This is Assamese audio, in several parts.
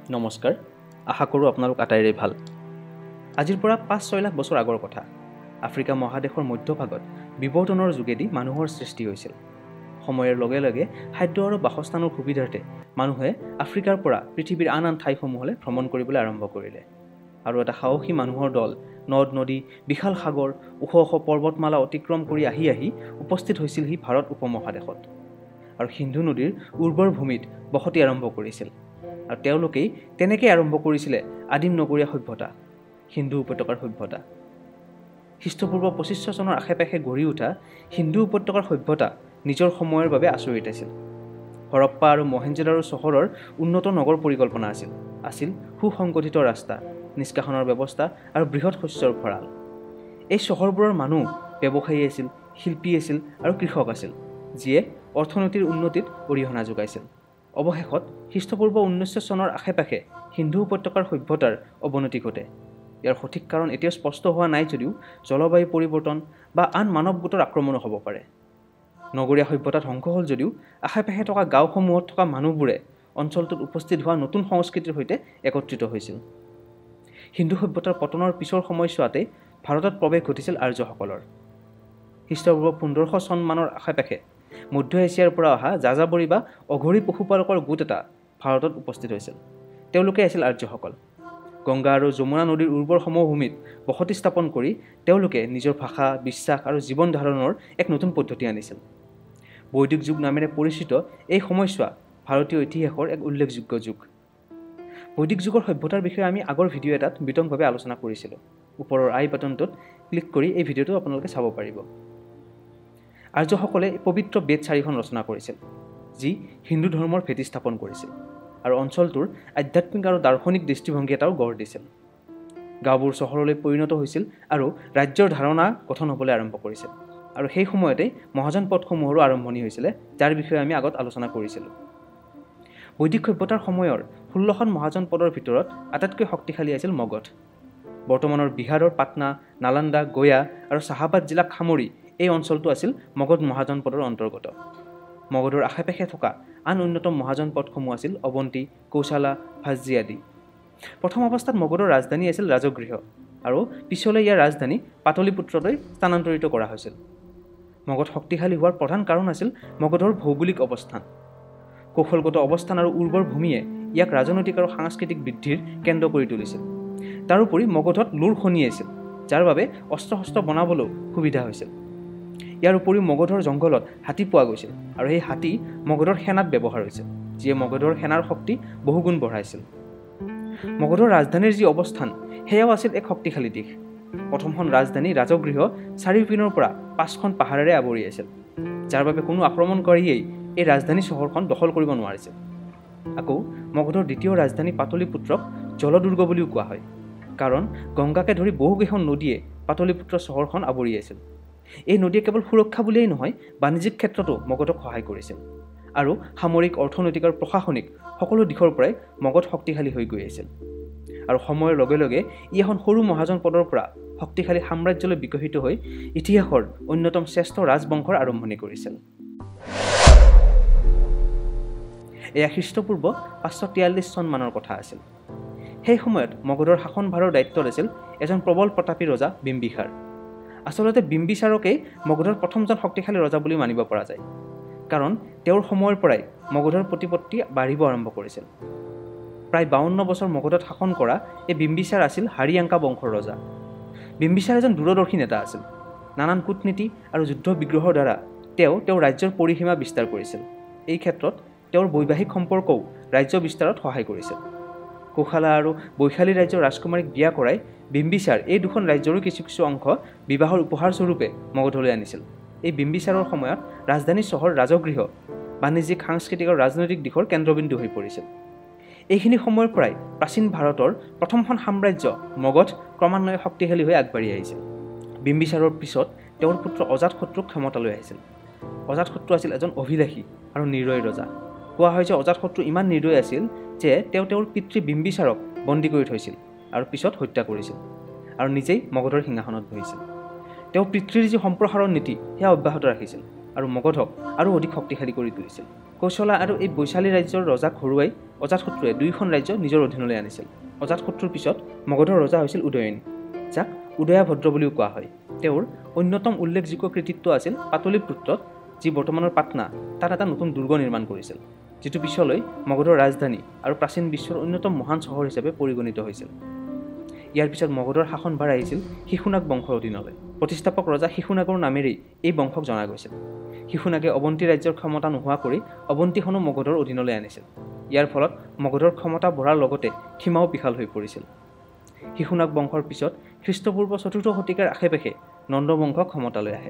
নমস্কাৰ আশা কৰোঁ আপোনালোক আটাইৰে ভাল আজিৰ পৰা 5-6 লাখ বছৰ আগৰ কথা আফ্ৰিকা মহাদেশৰ মধ্যভাগত বিবৰ্তনৰ যোগেদি মানুহৰ সৃষ্টি হৈছিল সময়ৰ লগে লগে খাদ্য আৰু বাসস্থানৰ সুবিধাৰ্থে মানুহে আফ্ৰিকাৰ পৰা পৃথিৱীৰ আন ঠাইসমূহলৈ ভ্ৰমণ কৰিবলৈ আৰম্ভ কৰিলে আৰু এটা সাহসী মানুহৰ দল নদ নদী বিশাল সাগৰ ওখ ওখ পৰ্বতমালা অতিক্ৰম কৰি আহি উপস্থিত হৈছিল হি ভাৰত উপমহাদেশত আৰু সিন্ধু নদীৰ উৰ্বৰ ভূমিত বসতি আৰম্ভ কৰিছিল আৰু তেওঁলোকেই তেনেকৈ আৰম্ভ কৰিছিলে আদিম নগৰীয়া সভ্যতা সিন্ধু উপত্যকাৰ সভ্যতা খ্ৰীষ্টপূৰ্ব 2500 চনৰ আশে-পাশে গঢ়ি উঠা সিন্ধু উপত্যকাৰ সভ্যতা নিজৰ সময়ৰ বাবে আচৰিত আছিল হৰপ্পা আৰু মহেঞ্জোদাৰো চহৰৰ উন্নত নগৰ পৰিকল্পনা আছিল সুসংগঠিত ৰাস্তা নিষ্কাশনৰ ব্যৱস্থা আৰু বৃহৎ শস্যৰ ভঁৰাল এই চহৰবোৰৰ মানুহ ব্যৱসায়ী আছিল শিল্পী আছিল আৰু কৃষক আছিল যিয়ে অৰ্থনীতিৰ উন্নতিত অৰিহণা যোগাইছিল অৱশেষত খ্ৰীষ্টপূৰ্ব 1900 চনৰ আশে-পাশে সিন্ধু উপত্যকাৰ সভ্যতাৰ অৱনতি ঘটে ইয়াৰ সঠিক কাৰণ এতিয়াও স্পষ্ট হোৱা নাই যদিও জলবায়ু পৰিৱৰ্তন বা আন মানৱ গোটৰ আক্ৰমণো হ'ব পাৰে নগৰীয়া সভ্যতা ধ্বংস হ'ল যদিও আশে-পাশে থকা গাঁওসমূহত থকা মানুহবোৰে অঞ্চলটোত উপস্থিত হোৱা নতুন সংস্কৃতিৰ সৈতে একত্ৰিত হৈছিল হিন্দু সভ্যতাৰ পতনৰ পিছৰ সময়ছোৱাতে ভাৰতত প্ৰৱেশ ঘটিছিল আৰ্যসকলৰ খ্ৰীষ্টপূৰ্ব 1500 চনমানৰ আশে-পাশে মধ্য এছিয়াৰ পৰা অহা যাযাবৰী বা অঘৰী পশুপালকৰ গোট এটা ভাৰতত উপস্থিত হৈছিল তেওঁলোকে আছিল আৰ্যসকল গংগা আৰু যমুনা নদীৰ উৰ্বৰ সমভূমিত বসতি স্থাপন কৰি তেওঁলোকে নিজৰ ভাষা বিশ্বাস আৰু জীৱন ধাৰণৰ এক নতুন পদ্ধতি আনিছিল বৈদিক যুগ নামেৰে পৰিচিত এই সময়ছোৱা ভাৰতীয় ইতিহাসৰ এক উল্লেখযোগ্য যুগ বৈদিক যুগৰ সভ্যতাৰ বিষয়ে আমি আগৰ ভিডিঅ' এটাত বিতংভাৱে আলোচনা কৰিছিলোঁ ওপৰৰ আই বাটনটোত ক্লিক কৰি এই ভিডিঅ'টো আপোনালোকে চাব পাৰিব আৰ্যসকলে পবিত্ৰ বেদ 4খন ৰচনা কৰিছিল যি হিন্দু ধৰ্মৰ ভেটি স্থাপন কৰিছিল আৰু অঞ্চলটোৰ আধ্যাত্মিক আৰু দাৰ্শনিক দৃষ্টিভংগী এটাও গঢ় দিছিল গাঁওবোৰ চহৰলৈ পৰিণত হৈছিল আৰু ৰাজ্যৰ ধাৰণা গঠন হ'বলৈ আৰম্ভ কৰিছিল আৰু সেই সময়তে মহাজন পদসমূহৰো আৰম্ভণি হৈছিলে যাৰ বিষয়ে আমি আগত আলোচনা কৰিছিলোঁ বৈদিক সভ্যতাৰ সময়ৰ 16খন মহাজন পদৰ ভিতৰত আটাইতকৈ শক্তিশালী আছিল মগধ বৰ্তমানৰ বিহাৰৰ পাটনা নালন্দা গয়া আৰু চাহাবাদ জিলাক সামৰি এই অঞ্চলটো আছিল মগধ মহাজন পদৰ অন্তৰ্গত মগধৰ আশে-পাশে থকা আন অন্যতম মহাজন পদসমূহ আছিল অৱন্তী কৌশালা ভাজি আদি প্ৰথম অৱস্থাত মগধৰ ৰাজধানী আছিল ৰাজগৃহ আৰু পিছলৈ ইয়াৰ ৰাজধানী পাটলিপুত্ৰলৈ স্থানান্তৰিত কৰা হৈছিল মগধ শক্তিশালী হোৱাৰ প্ৰধান কাৰণ আছিল মগধৰ ভৌগোলিক অৱস্থান কৌশলগত অৱস্থান আৰু উৰ্বৰ ভূমিয়ে ইয়াক ৰাজনৈতিক আৰু সাংস্কৃতিক বৃদ্ধিৰ কেন্দ্ৰ কৰি তুলিছিল তাৰোপৰি মগধত লোৰ খনি আছিল যাৰ বাবে অস্ত্ৰ-শস্ত্ৰ বনাবলৈ সুবিধা হৈছিল ইয়াৰ উপৰিও মগধৰ জংঘলত হাতী পোৱা গৈছিল আৰু এই হাতী মগধৰ সেনাত ব্যৱহাৰ হৈছিল যিয়ে মগধৰ সেনাৰ শক্তি বহুগুণ বঢ়াইছিল মগধৰ ৰাজধানীৰ যি অৱস্থান সেয়াও আছিল এক শক্তিশালী দিশ প্ৰথমখন ৰাজধানী ৰাজগৃহ চাৰিওপিনৰ পৰা 5খন পাহাৰেৰে আৱৰি আছিল যাৰ বাবে কোনো আক্ৰমণকাৰীয়ে এই ৰাজধানী চহৰখন দখল কৰিব নোৱাৰিছিল আকৌ মগধৰ দ্বিতীয় ৰাজধানী পাটলিপুত্ৰক জলদুৰ্গ বুলিও কোৱা হয় কাৰণ গংগাকে ধৰি বহুকেইখন নদীয়ে পাটলিপুত্ৰ চহৰখন আৱৰি আছিল এই নদীয়ে কেৱল সুৰক্ষা বুলিয়েই নহয় বাণিজ্যিক ক্ষেত্ৰতো মগধক সহায় কৰিছিল আৰু সামৰিক অৰ্থনৈতিক আৰু প্ৰশাসনিক সকলো দিশৰ পৰাই মগধ শক্তিশালী হৈ গৈ আছিল আৰু সময়ৰ লগে লগে ই এখন সৰু মহাজন পদৰ পৰা শক্তিশালী সাম্ৰাজ্যলৈ বিকশিত হৈ ইতিহাসৰ অন্যতম শ্ৰেষ্ঠ ৰাজবংশৰ আৰম্ভণি কৰিছিল এয়া খ্ৰীষ্টপূৰ্ব 543 চনমানৰ কথা আছিল সেই সময়ত মগধৰ শাসনভাৰৰ দায়িত্বত আছিল এজন প্ৰবল প্ৰতাপী ৰজা বিম্বিসাৰ আচলতে বিম্বিসাৰকেই মগধৰ প্ৰথমজন শক্তিশালী ৰজা বুলি মানিব পৰা যায় কাৰণ তেওঁৰ সময়ৰ পৰাই মগধৰ প্ৰতিপত্তি বাঢ়িব আৰম্ভ কৰিছিল প্ৰায় 52 বছৰ মগধত শাসন কৰা এই বিম্বিসাৰ আছিল হাৰিয়াংকা বংশৰ ৰজা বিম্বিসাৰ এজন দূৰদৰ্শী নেতা আছিল নানান কূটনীতি আৰু যুদ্ধ বিগ্ৰহৰ দ্বাৰা তেওঁ ৰাজ্যৰ পৰিসীমা বিস্তাৰ কৰিছিল এই ক্ষেত্ৰত তেওঁৰ বৈবাহিক সম্পৰ্কও ৰাজ্য বিস্তাৰত সহায় কৰিছিল কৌশালা আৰু বৈশালী ৰাজ্যৰ ৰাজকুমাৰীক বিয়া কৰাই বিম্বিসাৰ এই দুখন ৰাজ্যৰো কিছু অংশ বিবাহৰ উপহাৰ স্বৰূপে মগধলৈ আনিছিল এই বিম্বিসাৰৰ সময়ত ৰাজধানী চহৰ ৰাজগৃহ বাণিজ্যিক সাংস্কৃতিক আৰু ৰাজনৈতিক দিশৰ কেন্দ্ৰবিন্দু হৈ পৰিছিল এইখিনি সময়ৰ পৰাই প্ৰাচীন ভাৰতৰ প্ৰথমখন সাম্ৰাজ্য মগধ ক্ৰমান্বয়ে শক্তিশালী হৈ আগবাঢ়ি আহিছিল বিম্বিসাৰৰ পিছত তেওঁৰ পুত্ৰ অজাতশত্ৰুক ক্ষমতালৈ আহিছিল অজাতশত্ৰু আছিল এজন অভিলাষী আৰু নিৰ্দয় ৰজা কোৱা হয় যে অজাতশত্ৰু ইমান নিৰ্দয় আছিল যে তেওঁৰ পিতৃ বিম্বিসাৰক বন্দী কৰি থৈছিল আৰু পিছত হত্যা কৰিছিল আৰু নিজেই মগধৰ সিংহাসনত বহিছিল তেওঁ পিতৃৰ যি সম্প্ৰসাৰণ নীতি সেয়া অব্যাহত ৰাখিছিল আৰু মগধক আৰু অধিক শক্তিশালী কৰি তুলিছিল কৌশলা আৰু এই বৈশালী ৰাজ্যৰ ৰজাক হৰুৱাই অজাতশত্ৰুৱে দুয়োখন ৰাজ্য নিজৰ অধীনলৈ আনিছিল। অজাতশত্ৰুৰ পিছত মগধৰ ৰজা হৈছিল উদয়ন, যাক উদয়াভদ্ৰ বুলিও কোৱা হয়। তেওঁৰ অন্যতম উল্লেখযোগ্য কৃতিত্ব আছিল পাটলিপুত্ৰত, যি বৰ্তমানৰ পাটনা, তাত এটা নতুন দুৰ্গ নিৰ্মাণ কৰিছিল, যিটো পিছলৈ মগধৰ ৰাজধানী আৰু প্ৰাচীন বিশ্বৰ অন্যতম মহান চহৰ হিচাপে পৰিগণিত হৈছিল। ইয়াৰ পিছত মগধৰ শাসনভাৰ আহিছিল শিশুনাগ বংশৰ অধীনলৈ। প্ৰতিষ্ঠাপক ৰজা শিশুনাগৰ নামেৰেই এই বংশক জনা গৈছিল। শিশুনাগে অৱন্তী ৰাজ্যৰ ক্ষমতা নোহোৱা কৰি অৱন্তীখনো মগধৰ অধীনলৈ আনিছিল। ইয়াৰ ফলত মগধৰ ক্ষমতা বঢ়াৰ লগতে সীমাও বিশাল হৈ পৰিছিল। শিশুনাগ বংশৰ পিছত খ্ৰীষ্টপূৰ্ব ৪ৰ্থ শতিকাৰ আশে-পাশে নন্দ বংশ ক্ষমতালৈ আহে।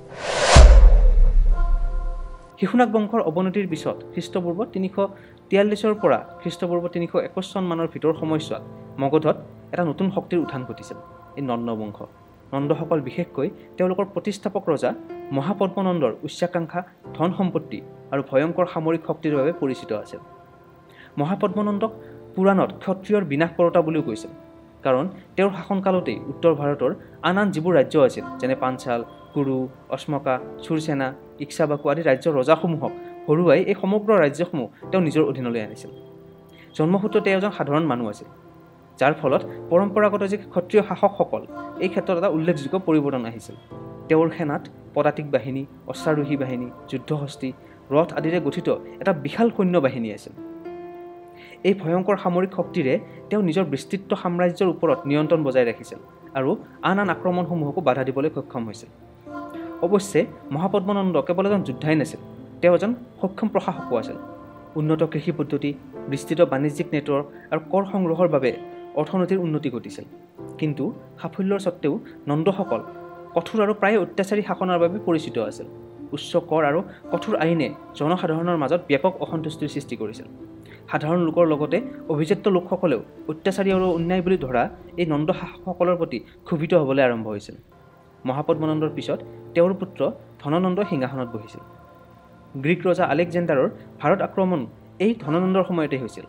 শিশুনাগ বংশৰ অৱনতিৰ পিছত খ্ৰীষ্টপূৰ্ব ৩৪৩ পৰা খ্ৰীষ্টপূৰ্ব ৩২১ চন মানৰ ভিতৰ সময়ছোৱাত মগধত এটা নতুন শক্তিৰ উত্থান ঘটিছিল, এই নন্দ বংশ। নন্দসকল বিশেষকৈ তেওঁলোকৰ প্ৰতিষ্ঠাপক ৰজা মহাপদ্মনন্দৰ উচ্চাকাংক্ষা, ধন সম্পত্তি আৰু ভয়ংকৰ সামৰিক শক্তিৰ বাবে পৰিচিত আছিল। মহাপদ্মনন্দক পুৰাণত ক্ষত্ৰিয়ৰ বিনাশ কৰোঁতা বুলিও কৈছিল, কাৰণ তেওঁৰ শাসনকালতেই উত্তৰ ভাৰতৰ আন যিবোৰ ৰাজ্য আছিল, যেনে পাঞ্চাল, কুৰু, অস্মকা, চুৰচেনা, ইক্সাবাকু আদি ৰাজ্যৰ ৰজাসমূহক হৰুৱাই এই সমগ্ৰ ৰাজ্যসমূহ তেওঁ নিজৰ অধীনলৈ আনিছিল। জন্মসূত্ৰতে এজন সাধাৰণ মানুহ আছিল, যাৰ ফলত পৰম্পৰাগত যি ক্ষত্ৰিয় শাসকসকল, এই ক্ষেত্ৰত এটা উল্লেখযোগ্য পৰিৱৰ্তন আহিছিল। তেওঁৰ সেনাত পদাতিক বাহিনী, অশ্বাৰোহী বাহিনী, যুদ্ধহস্তী, ৰথ আদিৰে গঠিত এটা বিশাল সৈন্য বাহিনী আছিল। এই ভয়ংকৰ সামৰিক শক্তিৰে তেওঁ নিজৰ বিস্তৃত সাম্ৰাজ্যৰ ওপৰত নিয়ন্ত্ৰণ বজাই ৰাখিছিল আৰু আন আক্ৰমণসমূহকো বাধা দিবলৈ সক্ষম হৈছিল। অৱশ্যে মহাপদ্মনন্দ কেৱল এজন যোদ্ধাই নাছিল, তেওঁ এজন সক্ষম প্ৰশাসকো আছিল। উন্নত কৃষি পদ্ধতি, বিস্তৃত বাণিজ্যিক নেটৱৰ্ক আৰু কৰ সংগ্ৰহৰ বাবে অৰ্থনীতিৰ উন্নতি ঘটিছিল। কিন্তু সাফল্যৰ স্বত্বেও নন্দসকল কঠোৰ আৰু প্ৰায় অত্যাচাৰী শাসনৰ বাবে পৰিচিত আছিল। উচ্চ কৰ আৰু কঠোৰ আইনে জনসাধাৰণৰ মাজত ব্যাপক অসন্তুষ্টিৰ সৃষ্টি কৰিছিল। সাধাৰণ লোকৰ লগতে অভিজাত লোকসকলেও অত্যাচাৰী আৰু অন্যায় বুলি ধৰা এই নন্দ শাসকসকলৰ প্ৰতি ক্ষোভিত হ'বলৈ আৰম্ভ হৈছিল। মহাপদ্মনন্দৰ পিছত তেওঁৰ পুত্ৰ ধননন্দ সিংহাসনত বহিছিল। গ্ৰীক ৰজা আলেকজেণ্ডাৰৰ ভাৰত আক্ৰমণ এই ধননন্দৰ সময়তে হৈছিল।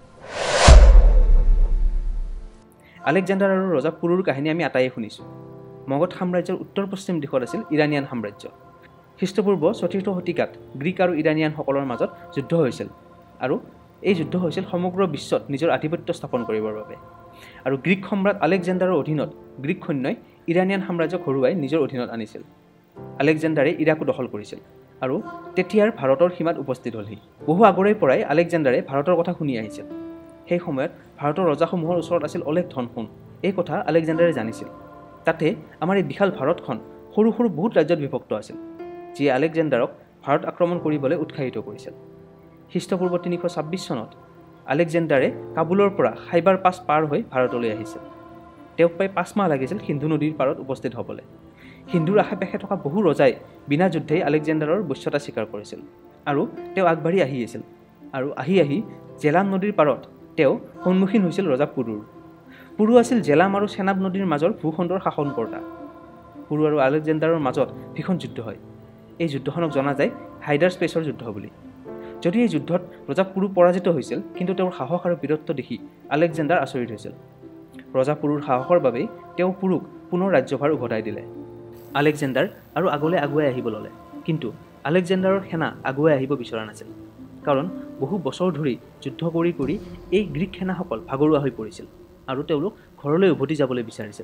আলেকজেণ্ডাৰ আৰু ৰজা পুৰুৰ কাহিনী আমি আটাইয়ে শুনিছোঁ। মগধ সাম্ৰাজ্যৰ উত্তৰ পশ্চিম দিশত আছিল ইৰাণিয়ান সাম্ৰাজ্য। খ্ৰীষ্টপূৰ্ব ৪ৰ্থ শতিকাত গ্ৰীক আৰু ইৰাণিয়ানসকলৰ মাজত যুদ্ধ হৈছিল, আৰু এই যুদ্ধ হৈছিল সমগ্ৰ বিশ্বত নিজৰ আধিপত্য স্থাপন কৰিবৰ বাবে। আৰু গ্ৰীক সম্ৰাট আলেকজেণ্ডাৰৰ অধীনত গ্ৰীক সৈন্যই ইৰাণিয়ান সাম্ৰাজ্যক হৰুৱাই নিজৰ অধীনত আনিছিল। আলেকজেণ্ডাৰে ইৰাকো দখল কৰিছিল আৰু তেতিয়াৰ ভাৰতৰ সীমাত উপস্থিত হ'লহি। বহু আগৰে পৰাই আলেকজেণ্ডাৰে ভাৰতৰ কথা শুনি আহিছিল। সেই সময়ত ভাৰতৰ ৰজাসমূহৰ ওচৰত আছিল অলেখ ধন সোণ। এই কথা আলেকজেণ্ডাৰে জানিছিল। তাতে আমাৰ এই বিশাল ভাৰতখন সৰু সৰু বহুত ৰাজ্যত বিভক্ত আছিল, যিয়ে আলেকজেণ্ডাৰক ভাৰত আক্ৰমণ কৰিবলৈ উৎসাহিত কৰিছিল। খ্ৰীষ্টপূৰ্ব ৩২৬ চনত আলেকজেণ্ডাৰে কাবুলৰ পৰা খাইবাৰ পাছ পাৰ হৈ ভাৰতলৈ আহিছিল। তেওঁক প্ৰায় ৫ মাহ লাগিছিল সিন্ধু নদীৰ পাৰত উপস্থিত হ'বলৈ। সিন্ধুৰ আশে-পাশে থকা বহু ৰজাই বিনা যুদ্ধেই আলেকজেণ্ডাৰৰ বশ্যতা স্বীকাৰ কৰিছিল, আৰু তেওঁ আগবাঢ়ি আহি আছিল। আৰু আহি জেলাম নদীৰ পাৰত তেওঁ সন্মুখীন হৈছিল ৰজা পুৰুৰ। পুৰু আছিল জেলাম আৰু চেনাব নদীৰ মাজৰ ভূখণ্ডৰ শাসনকৰ্তা। পুৰু আৰু আলেকজেণ্ডাৰৰ মাজত ভীষণ যুদ্ধ হয়। এই যুদ্ধখনক জনা যায় হাইডাৰ স্পেচৰ যুদ্ধ বুলি। যদি এই যুদ্ধত ৰজা পুৰু পৰাজিত হৈছিল, কিন্তু তেওঁৰ সাহস আৰু বীৰত্ব দেখি আলেকজেণ্ডাৰ আচৰিত হৈছিল। ৰজা পুৰুৰ সাহসৰ বাবেই তেওঁ পুৰুক পুনৰ ৰাজ্যভাৰ উভতাই দিলে। আলেকজেণ্ডাৰ আৰু আগলৈ আগুৱাই আহিব ল'লে, কিন্তু আলেকজেণ্ডাৰৰ সেনা আগুৱাই আহিব বিচৰা নাছিল, কাৰণ বহু বছৰ ধৰি যুদ্ধ কৰি কৰি এই গ্ৰীক সেনাসকল ভাগৰুৱা হৈ পৰিছিল আৰু তেওঁলোক ঘৰলৈ উভতি যাবলৈ বিচাৰিছিল।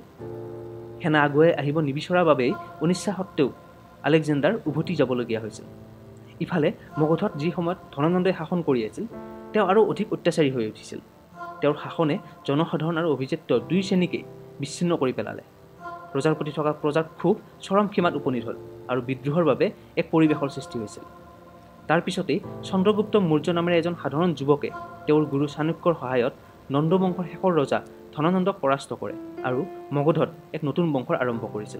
সেনা আগুৱাই আহিব নিবিচৰাৰ বাবেই অনিচ্ছা সত্ত্বেও আলেকজেণ্ডাৰ উভতি যাবলগীয়া হৈছিল। ইফালে মগধত যি সময়ত ধননন্দই শাসন কৰি আছিল, তেওঁ আৰু অধিক অত্যাচাৰী হৈ উঠিছিল। তেওঁৰ শাসনে জনসাধাৰণ আৰু অভিজাত্য দুই শ্ৰেণীকে বিচ্ছিন্ন কৰি পেলালে। ৰজাৰ প্ৰতি থকা প্ৰজাৰ ক্ষোভ চৰম সীমাত উপনীত হ'ল আৰু বিদ্ৰোহৰ বাবে এক পৰিৱেশৰ সৃষ্টি হৈছিল। তাৰ পিছতেই চন্দ্ৰগুপ্ত মৌৰ্য নামেৰে এজন সাধাৰণ যুৱকে তেওঁৰ গুৰু চাণক্যৰ সহায়ত নন্দ বংশৰ শেষৰ ৰজা ধননন্দক পৰাস্ত কৰে আৰু মগধত এক নতুন বংশৰ আৰম্ভ কৰিছিল।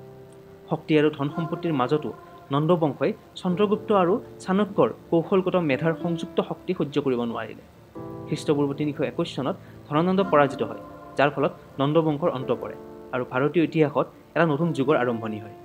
শক্তি আৰু ধন সম্পত্তিৰ মাজতো নন্দ বংশই চন্দ্ৰগুপ্ত আৰু চাণক্যৰ কৌশলগত মেধাৰ সংযুক্ত শক্তি সহ্য কৰিব নোৱাৰিলে। খ্ৰীষ্টপূৰ্ব ৩২১ চনত ধননন্দ পৰাজিত হয়, যাৰ ফলত নন্দ বংশৰ অন্ত পৰে আৰু ভাৰতীয় ইতিহাসত এটা নতুন যুগৰ আৰম্ভণি হয়।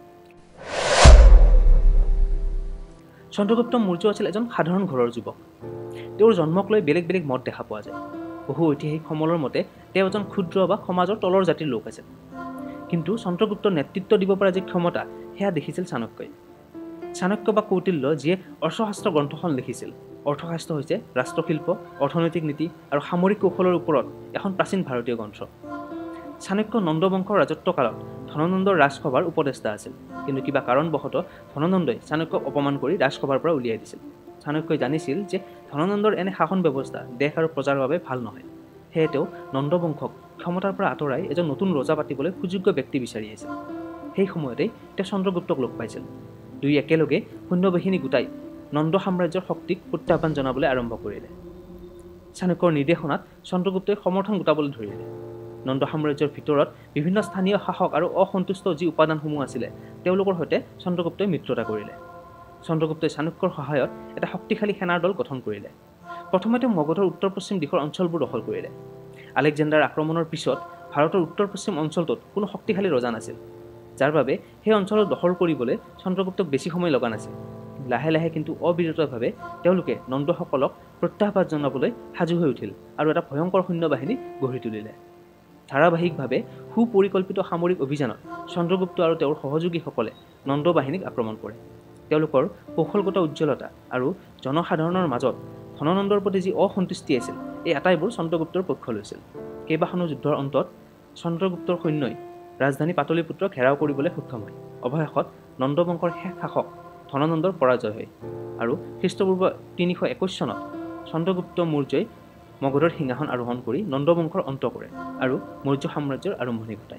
চন্দ্ৰগুপ্ত মৌৰ্য আছিল এজন সাধাৰণ ঘৰৰ যুৱক। তেওঁৰ জন্মক লৈ বেলেগ বেলেগ মত দেখা পোৱা যায়। বহু ঐতিহাসিক সমলৰ মতে তেওঁ এজন ক্ষুদ্ৰ বা সমাজৰ তলৰ জাতিৰ লোক আছিল, কিন্তু চন্দ্ৰগুপ্তৰ নেতৃত্ব দিব পৰা যি ক্ষমতা সেয়া দেখিছিল চাণক্যই। চাণক্য বা কৌটিল্য যিয়ে অৰ্থশাস্ত্ৰ গ্ৰন্থখন লিখিছিল। অৰ্থশাস্ত্ৰ হৈছে ৰাষ্ট্ৰশিল্প, অৰ্থনৈতিক নীতি আৰু সামৰিক কৌশলৰ ওপৰত এখন প্ৰাচীন ভাৰতীয় গ্ৰন্থ। চাণক্য নন্দবংশৰ ৰাজত্বকালত ধননন্দৰ ৰাজসভাৰ উপদেষ্টা আছিল, কিন্তু কিবা কাৰণবশতঃ ধননন্দই চাণক্যক অপমান কৰি ৰাজসভাৰ পৰা উলিয়াই দিছিল। চাণক্যই জানিছিল যে ধননন্দৰ এনে শাসন ব্যৱস্থা দেশ আৰু প্ৰজাৰ বাবে ভাল নহয়। সেয়ে তেওঁ নন্দবংশক ক্ষমতাৰ পৰা আঁতৰাই এজন নতুন ৰজা পাতিবলৈ সুযোগ্য ব্যক্তি বিচাৰি আছিল। সেই সময়তেই তেওঁ চন্দ্ৰগুপ্তক লগ পাইছিল। দুই একেলগে সৈন্যবাহিনী গোটাই নন্দ সাম্ৰাজ্যৰ শক্তিক প্ৰত্যাহ্বান জনাবলৈ আৰম্ভ কৰিলে। চাণক্যৰ নিৰ্দেশনাত চন্দ্ৰগুপ্তই সমৰ্থন গোটাবলৈ ধৰিলে। নন্দ সাম্ৰাজ্যৰ ভিতৰত বিভিন্ন স্থানীয় শাসক আৰু অসন্তুষ্ট যি উপাদানসমূহ আছিলে তেওঁলোকৰ সৈতে চন্দ্ৰগুপ্তই মিত্ৰতা কৰিলে। চন্দ্ৰগুপ্তই চাণক্যৰ সহায়ত এটা শক্তিশালী সেনাৰ দল গঠন কৰিলে। প্ৰথমে তেওঁ মগধৰ উত্তৰ পশ্চিম দিশৰ অঞ্চলবোৰ দখল কৰিলে। আলেকজেণ্ডাৰ আক্ৰমণৰ পিছত ভাৰতৰ উত্তৰ পশ্চিম অঞ্চলটোত কোনো শক্তিশালী ৰজা নাছিল, যাৰ বাবে সেই অঞ্চলত দখল কৰিবলৈ চন্দ্ৰগুপ্তক বেছি সময় লগা নাছিল। লাহে লাহে কিন্তু অবিৰতভাৱে তেওঁলোকে নন্দসকলক প্ৰত্যাহ্বান জনাবলৈ সাজু হৈ উঠিল আৰু এটা ভয়ংকৰ সৈন্যবাহিনী গঢ়ি তুলিলে। ধাৰাবাহিকভাৱে সুপৰিকল্পিত সামৰিক অভিযানত চন্দ্ৰগুপ্ত আৰু তেওঁৰ সহযোগীসকলে নন্দ বাহিনীক আক্ৰমণ কৰে। তেওঁলোকৰ কৌশলগত উজ্জ্বলতা আৰু জনসাধাৰণৰ মাজত ধননন্দৰ প্ৰতি যি অসন্তুষ্টি আছিল, এই আটাইবোৰ চন্দ্ৰগুপ্তৰ পক্ষ লৈছিল। কেইবাখনো যুদ্ধৰ অন্তত চন্দ্ৰগুপ্তৰ সৈন্যই ৰাজধানী পাটলিপুত্ৰ ঘেৰাও কৰিবলৈ সক্ষম হয়। অৱশেষত নন্দবংশৰ শেষ শাসক ধননন্দৰ পৰাজয় হয় আৰু খ্ৰীষ্টপূৰ্ব 321 চনত চন্দ্ৰগুপ্ত মৌৰ্যই মগধৰ সিংহাসন আৰোহণ কৰি নন্দবংশৰ অন্ত কৰে আৰু মৌৰ্য সাম্ৰাজ্যৰ আৰম্ভণি ঘটায়।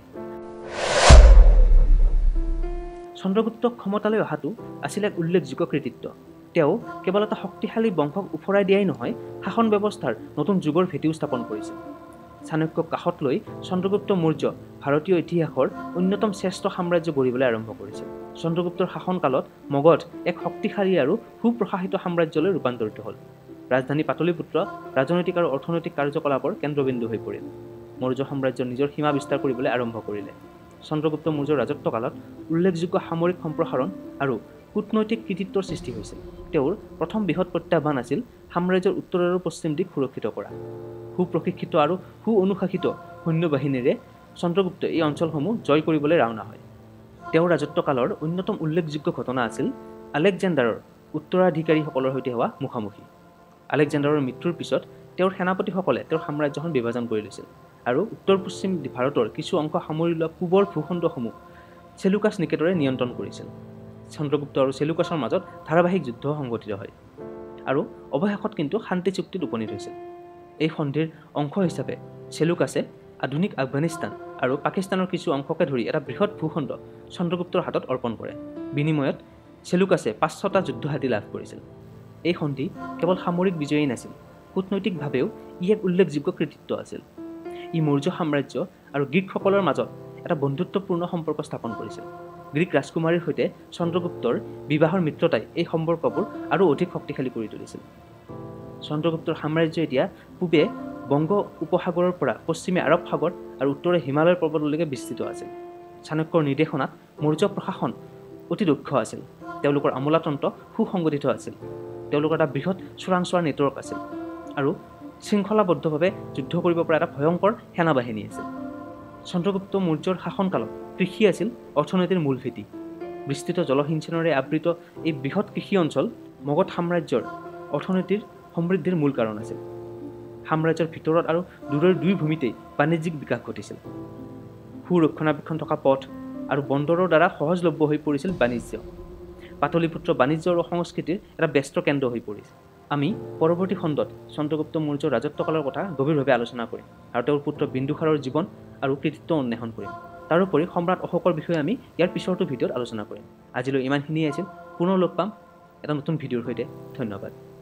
চন্দ্ৰগুপ্তক ক্ষমতালৈ অহাটো আছিল এক উল্লেখযোগ্য কৃতিত্ব। তেওঁ কেৱল এটা শক্তিশালী বংশক উফৰাই দিয়াই নহয়, শাসন ব্যৱস্থাৰ নতুন যুগৰ ভেটিও স্থাপন কৰিছিল। চাণক্যক কাষত লৈ চন্দ্ৰগুপ্ত মৌৰ্য ভাৰতীয় ইতিহাসৰ অন্যতম শ্ৰেষ্ঠ সাম্ৰাজ্য গঢ়িবলৈ আৰম্ভ কৰিছিল। চন্দ্ৰগুপ্তৰ শাসনকালত মগধ এক শক্তিশালী আৰু সুপ্ৰশাসিত সাম্ৰাজ্যলৈ ৰূপান্তৰিত হ'ল। ৰাজধানী পাটলিপুত্ৰ ৰাজনৈতিক আৰু অৰ্থনৈতিক কাৰ্যকলাপৰ কেন্দ্ৰবিন্দু হৈ পৰিল। মৌৰ্য সাম্ৰাজ্যৰ নিজৰ সীমা বিস্তাৰ কৰিবলৈ আৰম্ভ কৰিলে। চন্দ্ৰগুপ্ত মৌৰ্যৰ ৰাজত্বকালত উল্লেখযোগ্য সামৰিক সম্প্ৰসাৰণ আৰু কূটনৈতিক কৃতিত্বৰ সৃষ্টি হৈছিল। তেওঁৰ প্ৰথম বৃহৎ প্ৰত্যাহ্বান আছিল সাম্ৰাজ্যৰ উত্তৰ আৰু পশ্চিম দিশ সুৰক্ষিত কৰা। সুপ্ৰশিক্ষিত আৰু সুঅনুশাসিত সৈন্যবাহিনীৰে চন্দ্ৰগুপ্তই এই অঞ্চলসমূহ জয় কৰিবলৈ ৰাওনা হয়। তেওঁৰ ৰাজত্বকালৰ অন্যতম উল্লেখযোগ্য ঘটনা আছিল আলেকজেণ্ডাৰৰ উত্তৰাধিকাৰীসকলৰ সৈতে হোৱা মুখামুখি। আলেকজেণ্ডাৰৰ মৃত্যুৰ পিছত তেওঁৰ সেনাপতিসকলে তেওঁৰ সাম্ৰাজ্যখন বিভাজন কৰি লৈছিল আৰু উত্তৰ পশ্চিম ভাৰতৰ কিছু অংশ সামৰি লোৱা পূবৰ ভূখণ্ডসমূহ চেলুকাছ নিকেটৰে নিয়ন্ত্ৰণ কৰিছিল। চন্দ্ৰগুপ্ত আৰু চেলুকাছৰ মাজত ধাৰাবাহিক যুদ্ধ সংঘটিত হয় আৰু অৱশেষত কিন্তু শান্তি চুক্তিত উপনীত হৈছিল। এই সন্ধিৰ অংশ হিচাপে চেলুকাছে আধুনিক আফগানিস্তান আৰু পাকিস্তানৰ কিছু অংশকে ধৰি এটা বৃহৎ ভূখণ্ড চন্দ্ৰগুপ্তৰ হাতত অৰ্পণ কৰে। বিনিময়ত চেলুকাছে 500টা যুদ্ধ হাতী লাভ কৰিছিল। এই সন্ধি কেৱল সামৰিক বিজয়েই নাছিল, কূটনৈতিকভাৱেও ই এক উল্লেখযোগ্য কৃতিত্ব আছিল। ই মৌৰ্য সাম্ৰাজ্য আৰু গ্ৰীকসকলৰ মাজত এটা বন্ধুত্বপূৰ্ণ সম্পৰ্ক স্থাপন কৰিছিল। গ্ৰীক ৰাজকুমাৰীৰ সৈতে চন্দ্ৰগুপ্তৰ বিবাহৰ মিত্ৰতাই এই সম্পৰ্কবোৰ আৰু অধিক শক্তিশালী কৰি তুলিছিল। চন্দ্ৰগুপ্তৰ সাম্ৰাজ্য এতিয়া পূবে বংগ উপসাগৰৰ পৰা পশ্চিমে আৰৱ সাগৰ আৰু উত্তৰে হিমালয় পৰ্বতলৈকে বিস্তৃত আছিল। চাণক্যৰ নিৰ্দেশনাত মৌৰ্য প্ৰশাসন অতি দক্ষ আছিল। তেওঁলোকৰ আমোলাতন্ত্ৰ সুসংগঠিত আছিল। তেওঁলোকৰ এটা বৃহৎ চোৰাংচোৱাৰ নেটৱৰ্ক আছিল আৰু শৃংখলাবদ্ধভাৱে যুদ্ধ কৰিব পৰা এটা ভয়ংকৰ সেনাবাহিনী আছিল। চন্দ্ৰগুপ্ত মৌৰ্যৰ শাসনকালত কৃষি আছিল অৰ্থনীতিৰ মূল ভেটি। বিস্তৃত জলসিঞ্চনেৰে আবৃত এই বৃহৎ কৃষি অঞ্চল মগধ সাম্ৰাজ্যৰ অৰ্থনীতিৰ সমৃদ্ধিৰ মূল কাৰণ আছিল। সাম্ৰাজ্যৰ ভিতৰত আৰু দূৰৰ দুই ভূমিতেই বাণিজ্যিক বিকাশ ঘটিছিল। সুৰক্ষণাবেক্ষণ থকা পথ আৰু বন্দৰৰ দ্বাৰা সহজলভ্য হৈ পৰিছিল বাণিজ্য। পাটলিপুত্ৰ বাণিজ্য আৰু সংস্কৃতিৰ এটা ব্যস্ত কেন্দ্ৰ হৈ পৰিছে। আমি পৰৱৰ্তী খণ্ডত চন্দ্ৰগুপ্ত মৌৰ্যৰ ৰাজত্বকালৰ কথা গভীৰভাৱে আলোচনা কৰিম আৰু তেওঁৰ পুত্ৰ বিন্দুসাৰৰ জীৱন আৰু কৃতিত্ব অন্বেষণ কৰিম। তাৰোপৰি সম্ৰাট অশোকৰ বিষয়ে আমি ইয়াৰ পিছৰটো ভিডিঅ'ত আলোচনা কৰিম। আজিলৈ ইমানখিনিয়ে আছিল। পুনৰ লগ পাম এটা নতুন ভিডিঅ'ৰ সৈতে। ধন্যবাদ।